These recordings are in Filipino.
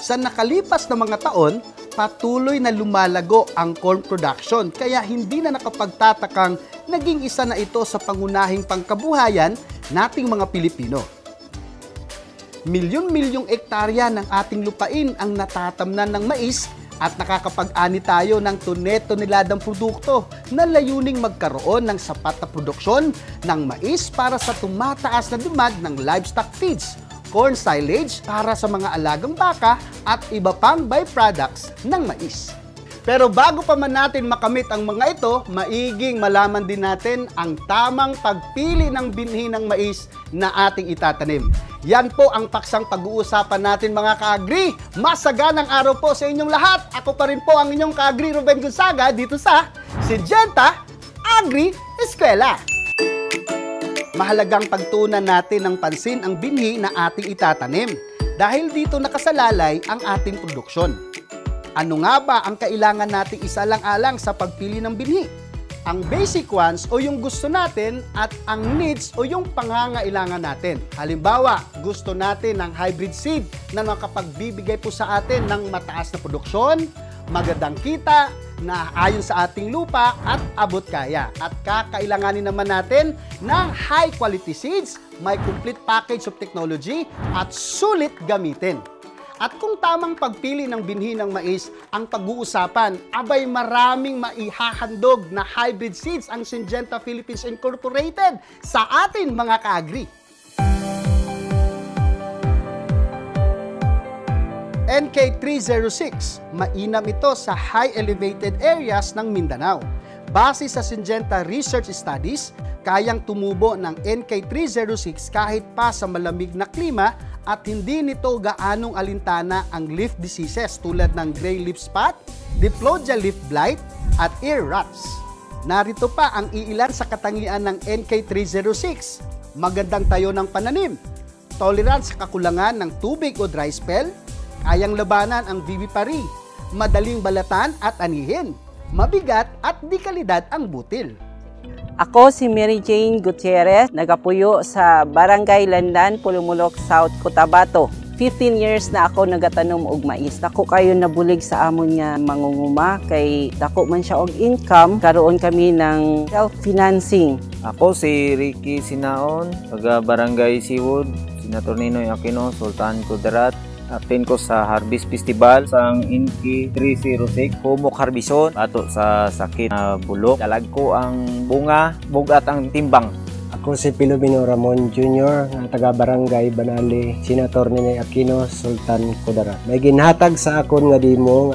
Sa nakalipas na mga taon, patuloy na lumalago ang corn production kaya hindi na nakapagtatakang naging isa na ito sa pangunahing pangkabuhayan nating mga Pilipino. Milyon-milyong ektarya ng ating lupain ang natatamnan ng mais at nakakapag-ani tayo ng tone-toneladang produkto na layuning magkaroon ng sapat na produksyon ng mais para sa tumataas na demand ng livestock feeds, corn silage para sa mga alagang baka at iba pang byproducts ng mais. Pero bago pa man natin makamit ang mga ito, maiging malaman din natin ang tamang pagpili ng binhi ng mais na ating itatanim. Yan po ang paksang pag-uusapan natin mga ka-agri. Masaganang araw po sa inyong lahat. Ako pa rin po ang inyong ka-agri Ruben Gonzaga dito sa Syngenta Agri Eskwela. Mahalagang pagtuunan natin ng pansin ang binhi na ating itatanim dahil dito nakasalalay ang ating produksyon. Ano nga ba ang kailangan nating isalang-alang sa pagpili ng binhi? Ang basic ones o yung gusto natin at ang needs o yung pangangailangan natin. Halimbawa, gusto natin ng hybrid seed na makapagbibigay po sa atin ng mataas na produksyon, magandang kita, na ayon sa ating lupa at abot kaya. At kakailanganin naman natin ng high quality seeds, may complete package of technology at sulit gamitin. At kung tamang pagpili ng binhi ng mais ang pag-uusapan, abay maraming maihahandog na hybrid seeds ang Syngenta Philippines Incorporated sa atin mga ka-agri. NK306, mainam ito sa high elevated areas ng Mindanao. Base sa Syngenta Research Studies, kayang tumubo ng NK306 kahit pa sa malamig na klima at hindi nito gaanong alintana ang leaf diseases tulad ng gray leaf spot, Diplodia leaf blight, at ear rots. Narito pa ang iilan sa katangian ng NK306. Magandang tayo ng pananim, tolerance sa kakulangan ng tubig o dry spell, kayang labanan ang vivipary, madaling balatan at anihin, mabigat at di kalidad ang butil. Ako si Mary Jane Gutierrez, nagapuyo sa Barangay Landan, Pulumulok, South Cotabato. 15 years na ako nagatanom og mais. Dako kayo nabulig sa amon nga mangunguma kay dako man siya og income, karoon kami ng self-financing. Ako si Ricky Sinaon, taga Barangay Seawood, Senator Ninoy Aquino, Sultan Kudarat. Attend ko sa Harvest Festival sang NK306 humok harbison ato sa sakit na bulok. Dalag ko ang bunga, bugat ang timbang. Ako si Pilomino Ramon Jr. nga taga Barangay Banali, Senator Ninoy Aquino, Sultan Kudarat. May ginhatag sa akon nga dimo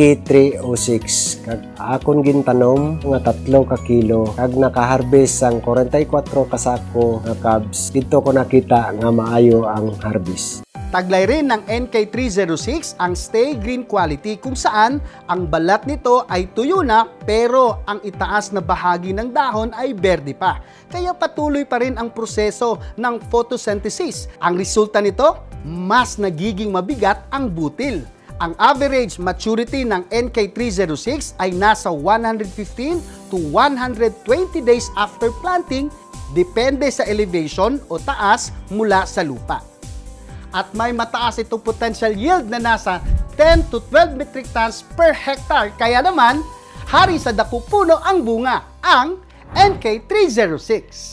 NK306 kag akon gintanom nga 3 ka kilo kag naka-harvest sang 44 ka sako nga cubs. Dito ko nakita nga maayo ang harvest. Taglay rin ng NK306 ang Stay Green Quality kung saan ang balat nito ay tuyo na pero ang itaas na bahagi ng dahon ay berde pa. Kaya patuloy pa rin ang proseso ng photosynthesis. Ang resulta nito, mas nagiging mabigat ang butil. Ang average maturity ng NK306 ay nasa 115 to 120 days after planting, depende sa elevation o taas mula sa lupa. At may mataas itong potential yield na nasa 10 to 12 metric tons per hectare. Kaya naman, hari sa dako puno ang bunga, ang NK306.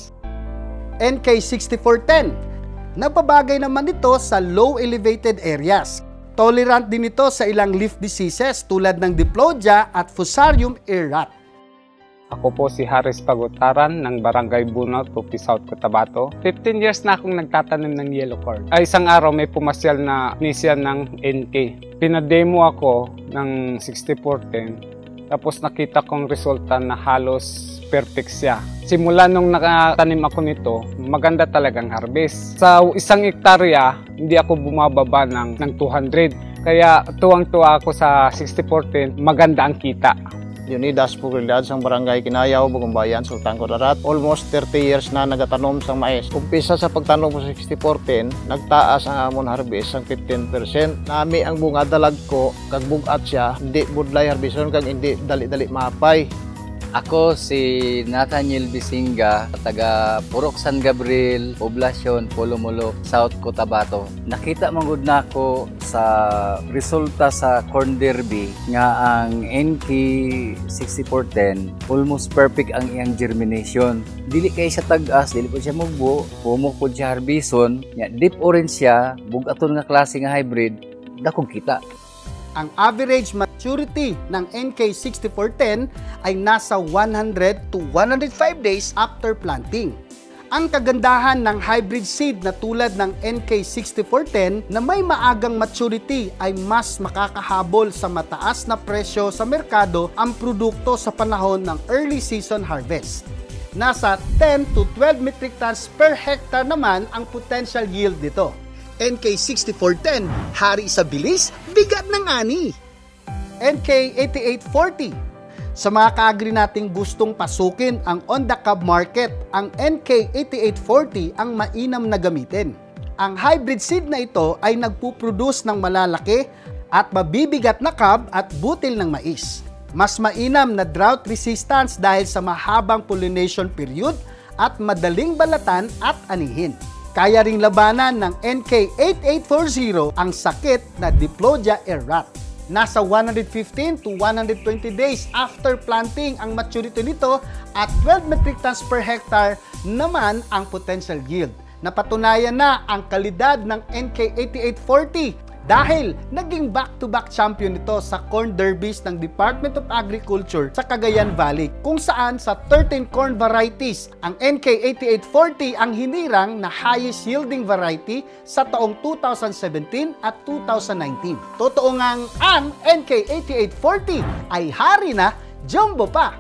NK6410, nababagay naman ito sa low elevated areas. Tolerant din ito sa ilang leaf diseases tulad ng Diplodia at Fusarium ear rot. Ako po si Haris Pagutaran ng Barangay Bunot, Tupi, South Cotabato. 15 years na akong nagtatanim ng yellow corn. Ay isang araw may pumasyal na technician ng NK. Pinademo ako ng 60-40. Tapos nakita kong resulta na halos perfect siya. Simula nung nakatanim ako nito, maganda talagang harvest. Sa isang hektarya, hindi ako bumababa ng 200. Kaya tuwang-tuwa ako sa 60-40, maganda ang kita. Unidas Puglidad sang Barangay Kinayaw, Bagumbayan, Sultan Kudarat. Almost 30 years na nagatanom sang mais. Umpisa sa pagtanom ko sa 60-40, nagtaas ang amon harvest sang 15%. Nami ang bunga dalag ko, kag bugat siya, hindi budlay harbison kag hindi dali-dali mapay. Ako si Nathaniel Bisinga, taga Purok San Gabriel, Poblasyon, Pulumulok, South Cotabato. Nakita manggod na ako sa resulta sa corn derby nga ang NK 6410 almost perfect ang iyang germination. Dili kay siya tag-as, dili po siya mugbo, humok po siya harbison, nya deep orange siya, bugaton nga klase nga hybrid, dakong kita. Ang average maturity ng NK6410 ay nasa 100 to 105 days after planting. Ang kagandahan ng hybrid seed na tulad ng NK6410 na may maagang maturity ay mas makakahabol sa mataas na presyo sa merkado ang produkto sa panahon ng early season harvest. Nasa 10 to 12 metric tons per hectare naman ang potential yield nito. NK6410, hari sa bilis, bigat ng ani. NK8840, sa mga kaagri nating gustong pasukin ang on-the-cob market, ang NK8840 ang mainam na gamitin. Ang hybrid seed na ito ay nagpuproduce ng malalaki at mabibigat na cob at butil ng mais. Mas mainam na drought resistance dahil sa mahabang pollination period at madaling balatan at anihin. Kaya ring labanan ng NK8840 ang sakit na Diplodia air rot. Nasa 115 to 120 days after planting ang maturity nito at 12 metric tons per hectare naman ang potential yield. Napatunayan na ang kalidad ng NK8840 dahil naging back-to-back champion ito sa corn derbies ng Department of Agriculture sa Cagayan Valley, kung saan sa 13 corn varieties, ang NK8840 ang hinirang na highest yielding variety sa taong 2017 at 2019. Totoo ngang ang NK8840 ay hari na, jumbo pa!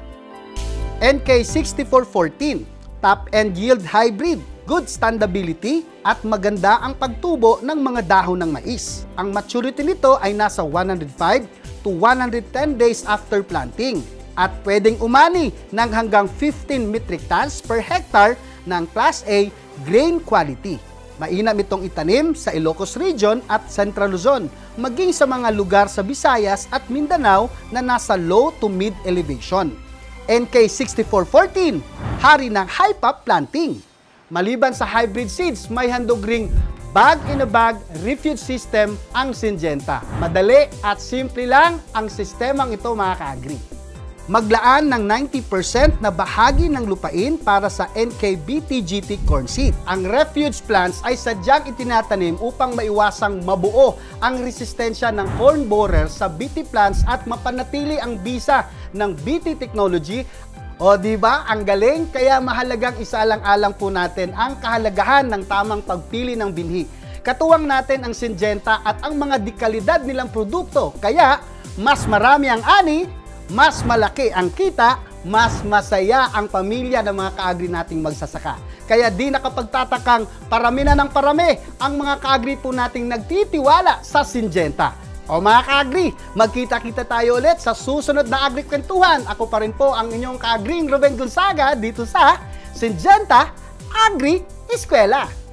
NK6414, top-end yield hybrid, good standability at maganda ang pagtubo ng mga dahon ng mais. Ang maturity nito ay nasa 105 to 110 days after planting at pwedeng umani ng hanggang 15 metric tons per hectare ng Class A grain quality. Mainam itong itanim sa Ilocos Region at Central Luzon, maging sa mga lugar sa Visayas at Mindanao na nasa low to mid elevation. NK6414, hari ng high-pop planting. Maliban sa hybrid seeds, may handog ring bag-in-a-bag refuge system ang Syngenta. Madali at simple lang ang sistemang ito, mga ka-agri. Maglaan ng 90% na bahagi ng lupain para sa NK-BT-GT corn seed. Ang refuge plants ay sadyang itinatanim upang maiwasang mabuo ang resistensya ng corn borer sa BT plants at mapanatili ang bisa ng BT technology. O di ba? Ang galing, kaya mahalagang isaalang-alang po natin ang kahalagahan ng tamang pagpili ng binhi. Katuwang natin ang Syngenta at ang mga dekalidad nilang produkto. Kaya, mas marami ang ani, mas malaki ang kita, mas masaya ang pamilya ng mga kaagri nating magsasaka. Kaya di nakapagtatakang parami na ng parami ang mga kaagri po nating nagtitiwala sa Syngenta. O mga ka-agri, magkita-kita tayo ulit sa susunod na Agri-kwentuhan. Ako pa rin po ang inyong ka-agring Ruben Gonzaga dito sa Syngenta Agri Eskwela.